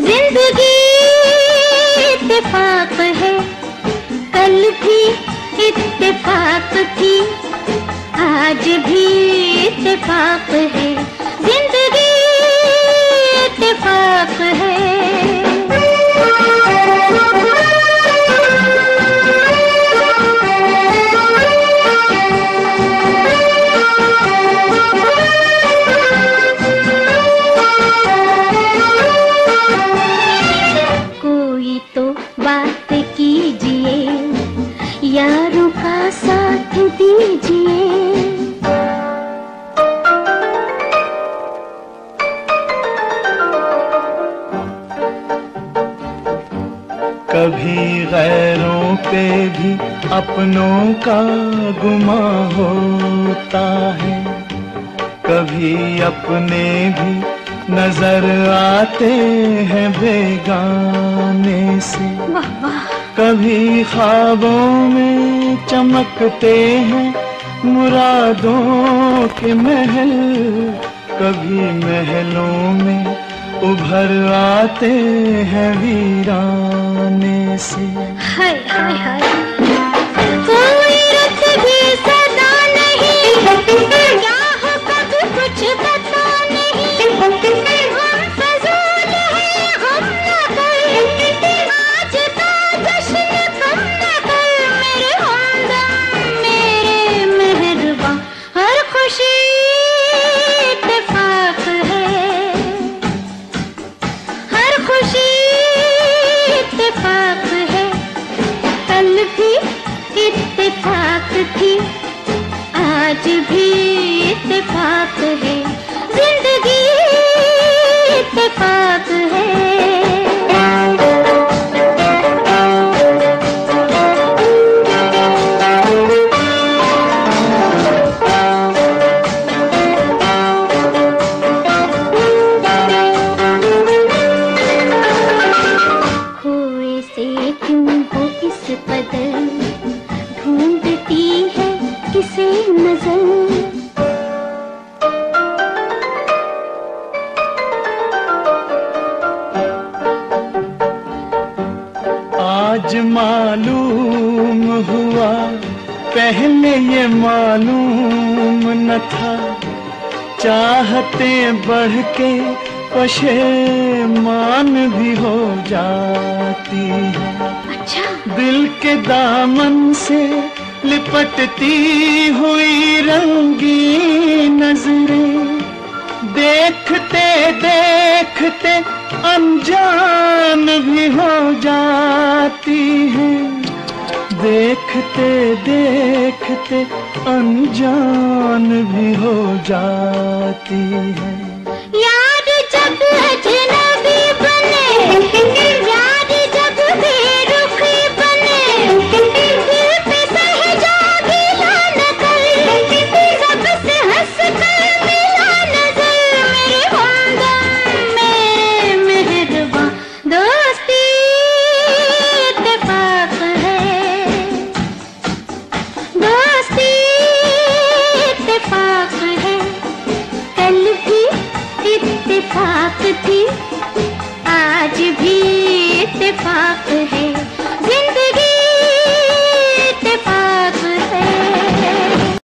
जिंदगी इत्तेफाक है, कल भी इत्तेफाक थी, आज भी इत्तेफाक है, जिंदगी इत्तेफाक है। कोई तो बात कीजिए, यारों का साथ दीजिए। कभी गैरों पे भी अपनों का गुमां होता है, कभी अपने भी नजर आते हैं बेगाने से। कभी ख्वाबों में चमकते हैं मुरादों के महल, कभी महलों में उभर आते हैं वीराने से। हाय हाय हाय, कोई रुत भी सदा नहीं, क्या हो कब कुछ पता नहीं। हम फजूल हैं, हम न कर, आज का जश्न कम न कर। मेरे हमदम मेरे मेहरबान, हर खुशी इत्तेफाक है, हर खुशी इत्तेफाक है। कल भी इत्तेफाक थी, आज भी इत्तेफाक है, जिंदगी इत्तेफाक है। खोए से क्यों हो इस कदर, ढूंढती है किसे नजर। आज मालूम हुआ, पहले ये मालूम न था, चाहते बढ़ के पशेमान भी हो जाती है। अच्छा, दिल के दामन से लिपटती हुई रंगी नजरें, देखते देखते अनजान भी हो जाती हैं, देखते देखते अनजान भी हो जाती हैं। यार जब अजनबी बने, यार जब बेरुखी बने, दिल पे सहजा गिला न कर, सबसे हंस कर मिला नजर। मेरे हमदम मेरे मेहरबान, दोस्ती इत्तेफाक है, दोस्ती इत्तेफाक है। कल भी इत्तेफाक थी, आज भी इत्तेफाक है,